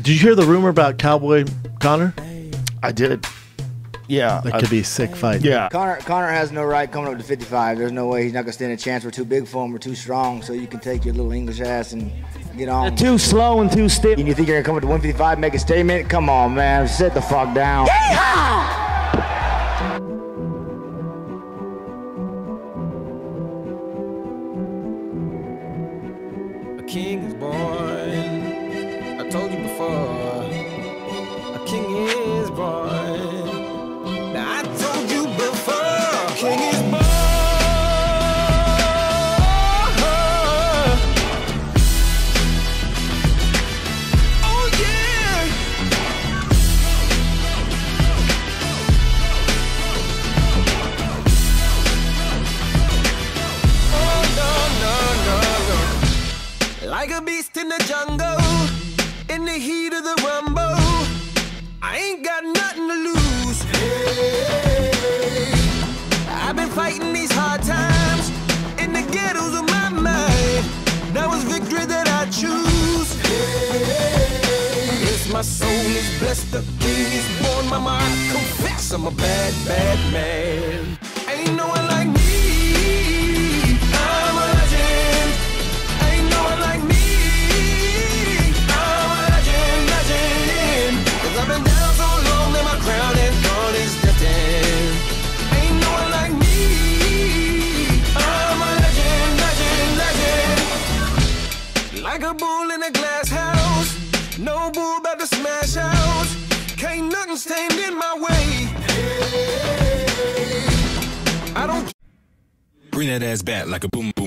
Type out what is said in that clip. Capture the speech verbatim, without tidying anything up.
Did you hear the rumor about Cowboy Connor? I did. Yeah. That I, could be a sick fight. Yeah. Connor Connor has no right coming up to fifty-five. There's no way he's not gonna stand a chance. We're too big for him. We're too strong. So you can take your little English ass and get on. They're too slow and too stiff. And you think you're gonna come up to one fifty-five, make a statement? Come on, man. Sit the fuck down. Yeehaw! A king is born. I told you before. A king is born. Now I told you before. A king is born. Oh yeah. Oh no no no no. Like a beast in the jungle, in the heat of the rumble, I ain't got nothing to lose. Hey, I've been fighting these hard times in the ghettos of my mind. Now it's victory that I choose. Hey, yes, my soul is blessed, the king is born. Mama, I confess I'm a bad, bad man. Ain't no one like me. I'm a legend. Ain't no one like me. I'm a legend, legend. 'Cause I've been down so long that my crown and throne is destined. Ain't no one like me. I'm a legend, legend, legend. Like a bull in a glass house. No bull about to smash out. Can't nothing stand in my way. I don't Bring that ass back like a boom boom.